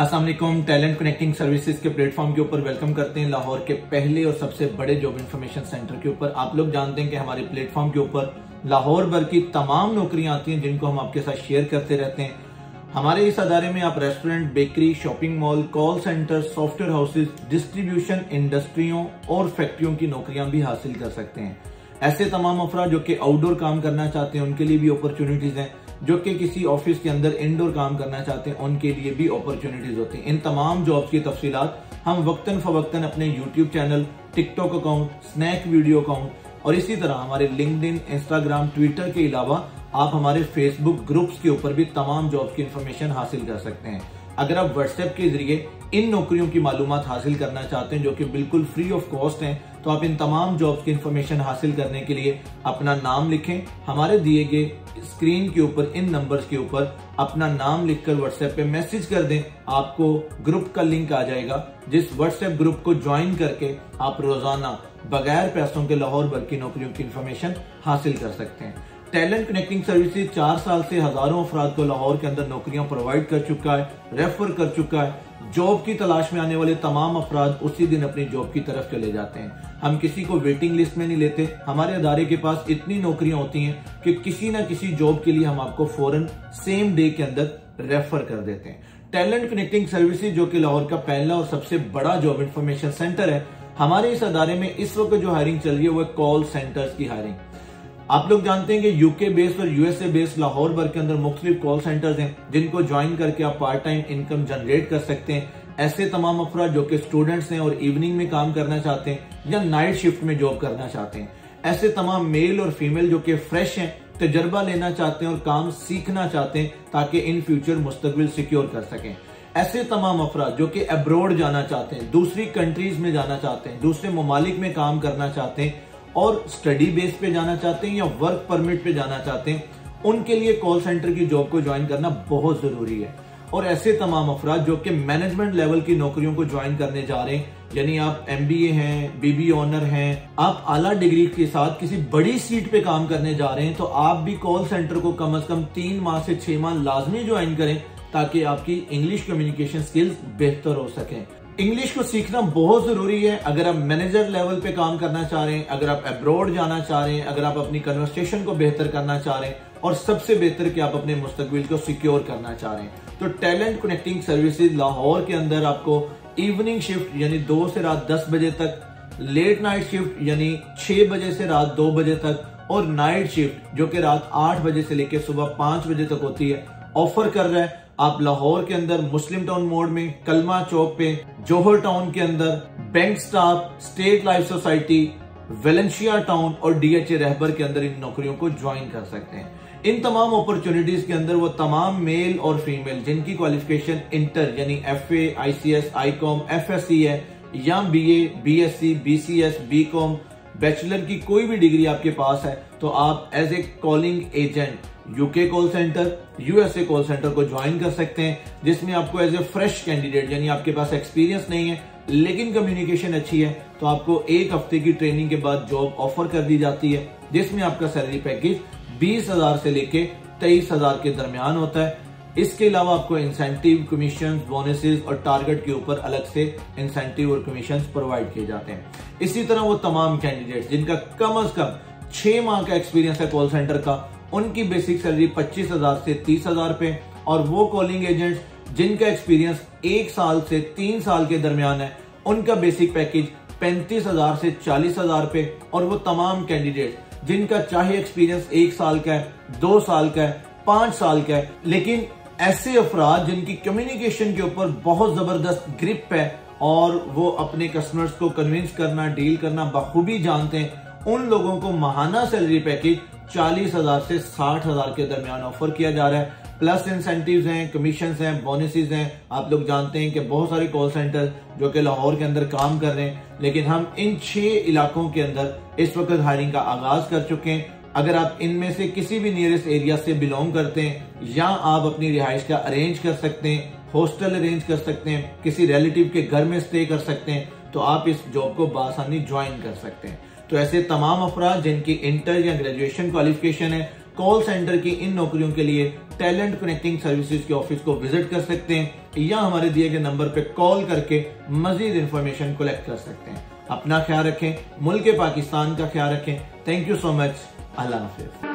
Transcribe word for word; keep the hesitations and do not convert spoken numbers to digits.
अस्सलाम वालेकुम। Talent connecting services के प्लेटफॉर्म के ऊपर वेलकम करते हैं लाहौर के पहले और सबसे बड़े जॉब इंफॉर्मेशन सेंटर के ऊपर। आप लोग जानते हैं कि हमारे प्लेटफॉर्म के ऊपर लाहौर भर की तमाम नौकरियां आती हैं जिनको हम आपके साथ शेयर करते रहते हैं। हमारे इस अदारे में आप restaurant, bakery, shopping mall, call centre, software houses, distribution, इंडस्ट्रियों और फैक्ट्रियों की नौकरियां भी हासिल कर सकते हैं। ऐसे तमाम अफराद जो कि आउटडोर काम करना चाहते हैं उनके लिए भी अपॉर्चुनिटीज हैं, जो कि किसी ऑफिस के अंदर इंडोर काम करना चाहते हैं उनके लिए भी अपॉर्चुनिटीज होती हैं। इन तमाम जॉब्स की तफसीलात हम वक्तन फवक्तन अपने YouTube channel, TikTok account, snack video account और इसी तरह हमारे लिंक्डइन, इंस्टाग्राम, ट्विटर के अलावा आप हमारे फेसबुक ग्रुप्स के ऊपर भी तमाम जॉब्स की इंफॉर्मेशन हासिल कर सकते हैं। अगर आप व्हाट्सएप के जरिए इन नौकरियों की मालूमात हासिल करना चाहते हैं जो कि बिल्कुल फ्री ऑफ कॉस्ट हैं, तो आप इन तमाम जॉब्स की इंफॉर्मेशन हासिल करने के लिए अपना नाम लिखें। हमारे दिए गए स्क्रीन के ऊपर इन नंबर्स के ऊपर अपना नाम लिखकर व्हाट्सएप पे मैसेज कर दें। आपको ग्रुप का लिंक आ जाएगा, जिस व्हाट्सएप ग्रुप को ज्वाइन करके आप रोजाना बगैर पैसों के लाहौर भर की नौकरियों की इंफॉर्मेशन हासिल कर सकते हैं। टैलेंट कनेक्टिंग सर्विसेज चार साल से हजारों अफराद को लाहौर के अंदर नौकरियां प्रोवाइड कर चुका है, रेफर कर चुका है। जॉब की तलाश में आने वाले तमाम अफराद उसी दिन अपनी जॉब की तरफ चले जाते हैं। हम किसी को वेटिंग लिस्ट में नहीं लेते। हमारे अदारे के पास इतनी नौकरियां होती हैं कि किसी ना किसी जॉब के लिए हम आपको फौरन सेम डे के अंदर रेफर कर देते हैं। टैलेंट कनेक्टिंग सर्विसेज जो कि लाहौर का पहला और सबसे बड़ा जॉब इंफॉर्मेशन सेंटर है, हमारे इस अदारे में इस वक्त जो हायरिंग चल रही है वो है कॉल सेंटर्स की हायरिंग। आप लोग जानते हैं कि यूके बेस्ड और यूएसए बेस्ड लाहौर भर के अंदर मुख्तलिफ कॉल सेंटर्स हैं जिनको ज्वाइन करके आप पार्ट टाइम इनकम जनरेट कर सकते हैं। ऐसे तमाम अफराद जो कि स्टूडेंट्स हैं और इवनिंग में काम करना चाहते हैं या नाइट शिफ्ट में जॉब करना चाहते हैं, ऐसे तमाम मेल और फीमेल जो कि फ्रेश हैं, तजर्बा लेना चाहते हैं और काम सीखना चाहते हैं ताकि इन फ्यूचर मुस्तकबिल सिक्योर कर सकें, ऐसे तमाम अफराद जो कि अब्रॉड जाना चाहते हैं, दूसरी कंट्रीज में जाना चाहते हैं, दूसरे ममालिक में काम करना चाहते हैं और स्टडी बेस पे जाना चाहते हैं या वर्क परमिट पे जाना चाहते हैं, उनके लिए कॉल सेंटर की जॉब को ज्वाइन करना बहुत जरूरी है। और ऐसे तमाम अफराद जो कि मैनेजमेंट लेवल की नौकरियों को ज्वाइन करने जा रहे हैं, यानी आप एमबीए हैं, बीबी ऑनर हैं, आप आला डिग्री के साथ किसी बड़ी सीट पे काम करने जा रहे हैं, तो आप भी कॉल सेंटर को कम से कम तीन माह से छह माह लाजमी ज्वाइन करें ताकि आपकी इंग्लिश कम्युनिकेशन स्किल्स बेहतर हो सकें। इंग्लिश को सीखना बहुत जरूरी है। अगर आप मैनेजर लेवल पे काम करना चाह रहे हैं, अगर आप अब्रॉड जाना चाह रहे हैं, अगर आप अपनी कन्वर्सेशन को बेहतर करना चाह रहे हैं और सबसे बेहतर कि आप अपने मुस्तकबिल को सिक्योर करना चाह रहे हैं, तो टैलेंट कनेक्टिंग सर्विसेज लाहौर के अंदर आपको इवनिंग शिफ्ट यानी दो से रात दस बजे तक, लेट नाइट शिफ्ट यानी छह बजे से रात दो बजे तक और नाइट शिफ्ट जो कि रात आठ बजे से लेकर सुबह पांच बजे तक होती है, ऑफर कर रहा है। आप लाहौर के अंदर मुस्लिम टाउन मोड़ में, कलमा चौक पे, जोहर टाउन के अंदर, bank staff, state life society, Valencia town और डीएचए रहबर के अंदर इन नौकरियों को ज्वाइन कर सकते हैं। इन तमाम अपॉर्चुनिटीज के अंदर वो तमाम मेल और फीमेल जिनकी क्वालिफिकेशन इंटर यानी एफए, आईसीएस, आईकॉम, एफएससी है या BA, BSc, BCS, BCom, bachelor की कोई भी डिग्री आपके पास है, तो आप as a calling agent UK call centre, USA call centre को ज्वाइन कर सकते हैं, जिसमें आपको एज ए फ्रेश कैंडिडेट यानी आपके पास एक्सपीरियंस नहीं है लेकिन कम्युनिकेशन अच्छी है, तो आपको एक हफ्ते की ट्रेनिंग के बाद जॉब ऑफर कर दी जाती है, जिसमें आपका सैलरी पैकेज बीस हजार से लेके तेईस हजार के दरमियान होता है। इसके अलावा आपको इंसेंटिव, कमीशन, बोनसेस और टारगेट के ऊपर अलग से इंसेंटिव और कमीशन प्रोवाइड किए जाते हैं। इसी तरह वो तमाम कैंडिडेट्स जिनका कम अज कम छह माह का एक्सपीरियंस है कॉल सेंटर का, उनकी बेसिक सैलरी पच्चीस हजार से तीस हजार पे, और वो कॉलिंग एजेंट्स जिनका एक्सपीरियंस एक साल से तीन साल के दरमियान है, उनका बेसिक पैकेज पैंतीस हजार से चालीस हजार पे, और वो तमाम कैंडिडेट जिनका चाहे एक्सपीरियंस एक साल का है, दो साल का है, पांच साल का है, लेकिन ऐसे अफराद जिनकी कम्युनिकेशन के ऊपर बहुत जबरदस्त ग्रिप है और वो अपने कस्टमर्स को कन्विंस करना, डील करना बखूबी जानते हैं, उन लोगों को माहाना सैलरी पैकेज चालीस हजार से साठ हजार के दरमियान ऑफर किया जा रहा है। प्लस इंसेंटिव्स हैं, कमीशंस हैं, बोनसेस हैं। आप लोग जानते हैं कि बहुत सारे कॉल सेंटर जो कि लाहौर के अंदर काम कर रहे हैं, लेकिन हम इन छह इलाकों के अंदर इस वक्त हायरिंग का आगाज कर चुके हैं। अगर आप इनमें से किसी भी नियरेस्ट एरिया से बिलोंग करते हैं या आप अपनी रिहाइश का अरेंज कर सकते हैं, हॉस्टल अरेंज कर सकते हैं, किसी रिलेटिव के घर में स्टे कर सकते हैं, तो आप इस जॉब को बासानी ज्वाइन कर सकते हैं। तो ऐसे तमाम अफराद जिनकी इंटर या ग्रेजुएशन क्वालिफिकेशन है कॉल सेंटर की इन नौकरियों के लिए टैलेंट कनेक्टिंग सर्विसेज के ऑफिस को विजिट कर सकते हैं या हमारे दिए गए नंबर पे कॉल करके मजीद इंफॉर्मेशन कलेक्ट कर सकते हैं। अपना ख्याल रखें, मुल्क पाकिस्तान का ख्याल रखें। Thank you so much. अल्लाह हाफिज।